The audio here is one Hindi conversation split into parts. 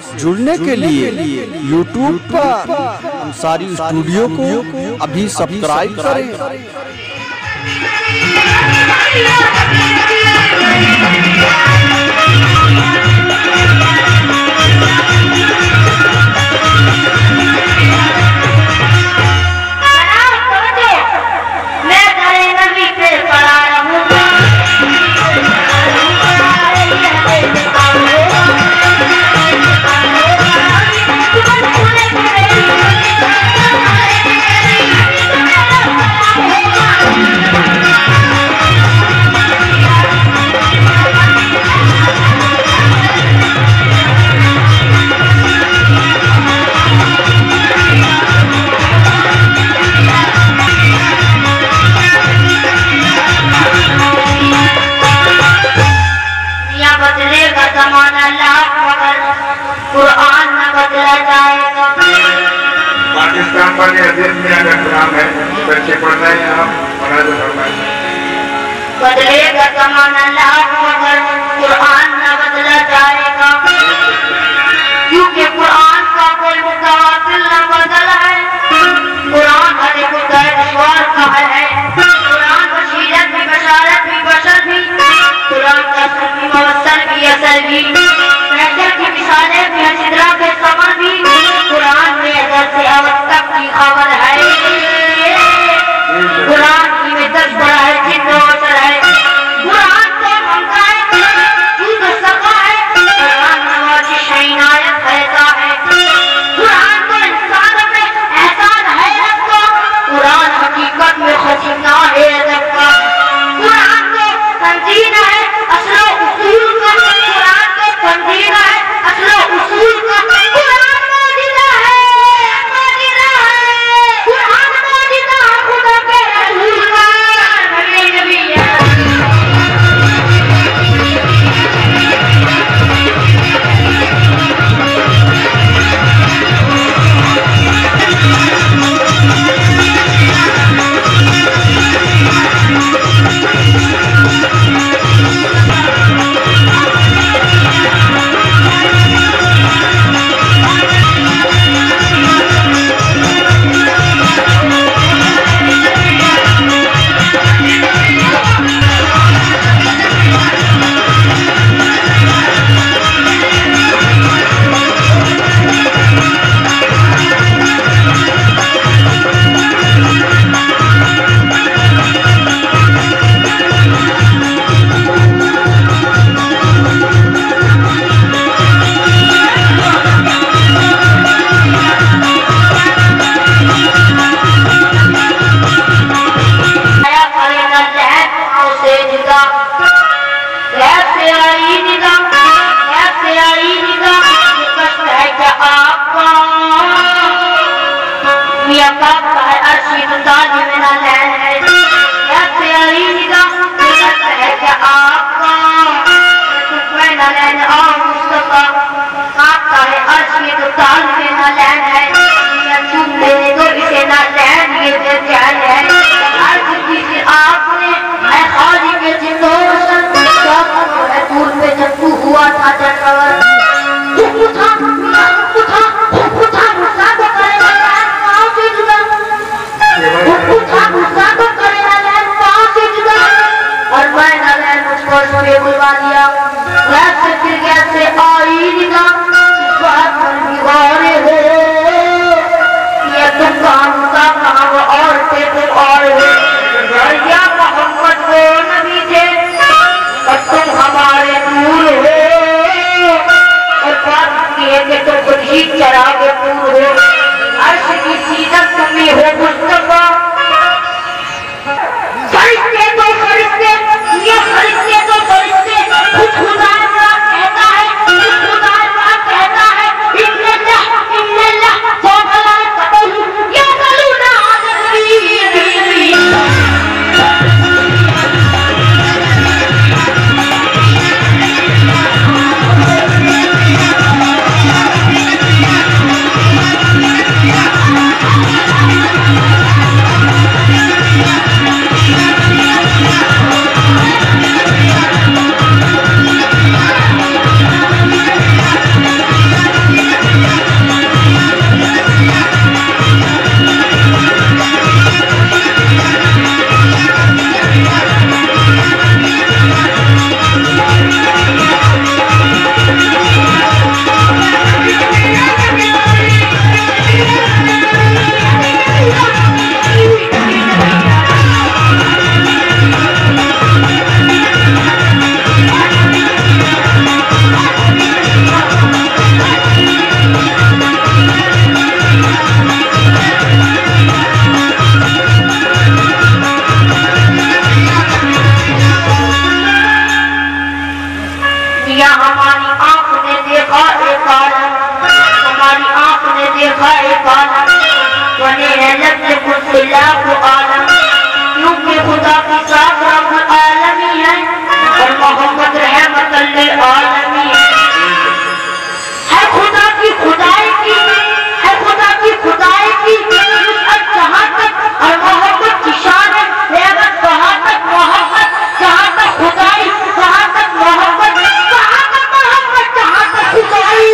जुड़ने के लिए YouTube पर अंसारी स्टूडियो को अभी सब्सक्राइब करें। पाकिस्तान पर नाम है, बच्चे पढ़ना है, आप पढ़ा दो बदलेगा ज़माना लाख मगर कुरान न बदला जाएगा, क्योंकि कुरान का कोई मुताबिल न बदला है। कुरान हर एक ईश्वर का है, कुरान बशीरत भी बशारत भी बशर भी, कुरान का असर भी मवस्सल भी असर भी, महशर की मिसालें भी हसिद्रा के समर भी, कुरान में अजल से अवध तक की खबर है। कुरान की में दस बड़ा है, जिन्न वशर है, कुरान को मंगा है, झूठ सका है, कुरान नवाज़िश है, इनायत रहता है, कुरान को इंसान में एहसान है रखा, कुरान हकीकत में खजीना है अदब का, कुरान को तंजीना है असलो उसूल का, कुरान को तंजीना है असलो उसूल का, कुरान मौजूदा है, कुरान मौजूदा खुदा के रसूल का, नबी है। फिर कैसे आई निगाह इस बात पर भी गौर हो। लाखों आलम, क्योंकि खुदा की साथ रब्बुल आलमी है और मोहम्मद रहमतुल लिल आलमीन है। खुदा की खुदाई की है, खुदा की खुदाई की जहाँ तक और मोहब्बत की शान है, रहमत वहाँ तक मोहब्बत, जहाँ तक खुदाई वहाँ तक मोहब्बत, जहाँ तक मोहब्बत जहाँ तक खुदाई।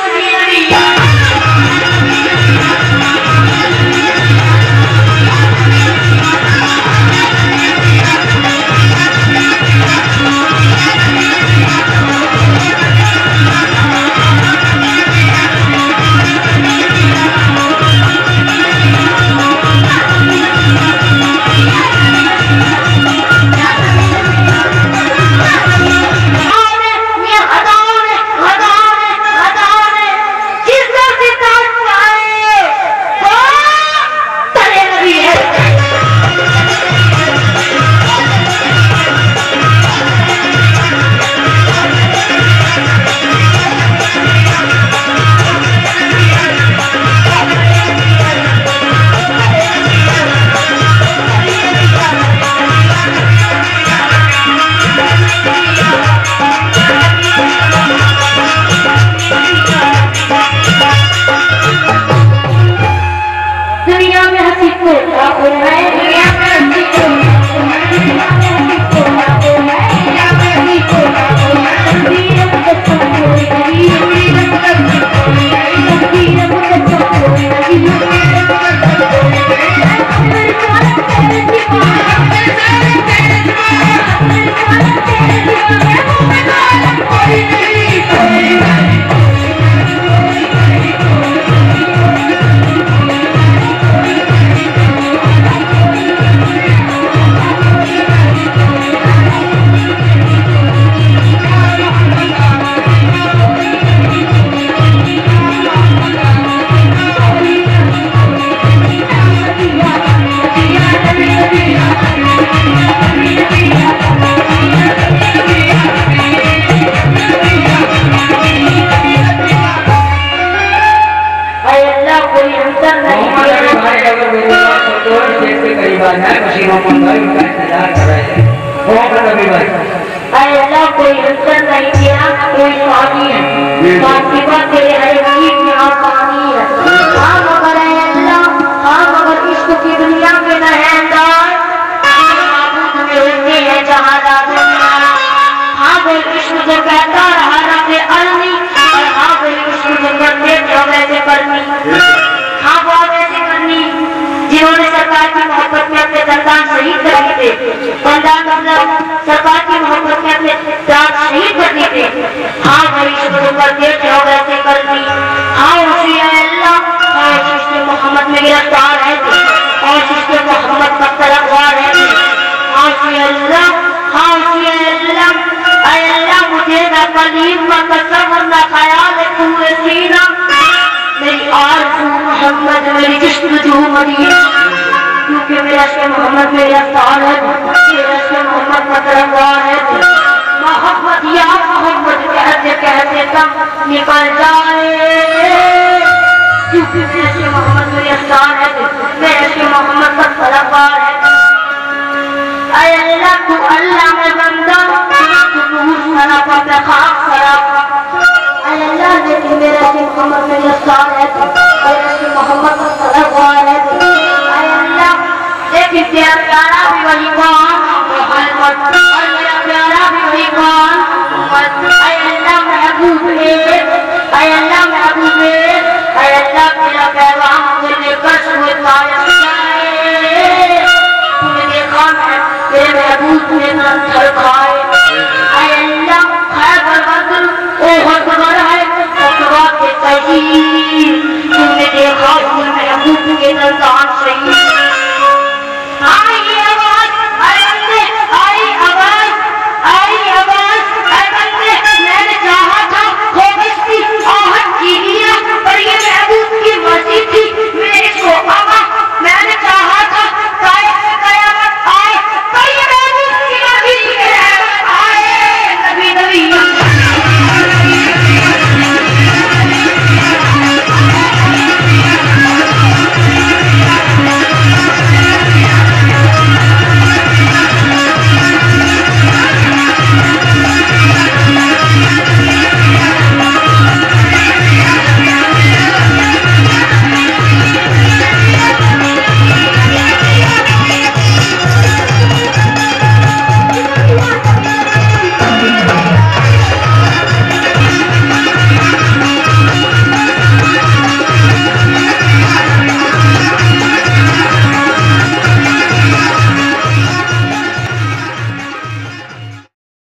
कोई अंतर नहीं तेरा, कोई पानी है, फातिमा तेरे हर चीज में आसानी है। हाँ मगर अल्लाह, हाँ मगर इश्क की दुनिया में न है अंदाज, माबूद में होते हैं जहाँ लाज़िम। हाँ वो इश्क जो कहता रहा रब्बे अलमी, और हाँ वो इश्क जो करते थे वैसे करनी, हाँ वो वैसे करनी जिन्होंने सरकार की मोहब्बत में अपने दंदान शहीद कर दिए थे। दंदान मतलब सरकार की मोहब्बत में अपने दांत शहीद कर दिए थे। हाँ वही शुरू करते थे और वैसे करनी। हाँ उसी अल्लाह और जिसने मोहम्मद में गिरफ्तार है और जिसने मोहम्मद का तलबगार है। हाँ उसी अल्लाह, हाँ उसी अल्लाह मुझे न कलीम न तसव्वुर न ख्याल तूए सीना, मेरी आरज़ू मोहम्मद मेरी जस्तजू मदीना, क्योंकि मेरा इश्क़ मोहम्मद में गिरफ्तार है, मेरा इश्क़ मोहम्मद का तलबगार है। मोहब्बत या मोहब्बत कहते कहते तब निकल जाए, क्योंकि मेरा इश्क़ मोहम्मद में गिरफ्तार है, मेरा इश्क़ मोहम्मद का तलबगार है। ऐ अल्लाह तू अल्लाह में बंदा, तू नूर सरापा पे खाक सरापा। ऐ अल्लाह लेकिन मेरा इश्क़ मोहम्मद में गिरफ्तार है, मेरा इश्क़ मोहम्मद का तलबगार है। ऐ अल्लाह लेकिन तेरा प्यारा भी वही कौन मोहम्मद, और मेरा प्यारा भी वही कौन मोहम्मद। ऐ अल्लाह महबूब है, ऐ अल्लाह महबूब है, ऐ अल्लाह तेरा पैगाम मुझे लेकर सुए तायब जाए। तूने देखा मैं तेरे महबूब ने नंथर खाए। ऐ अल्लाह खैबर बदर ओहद गर है फतवा के तजीर, तूने देखा उस महबूब के नंदान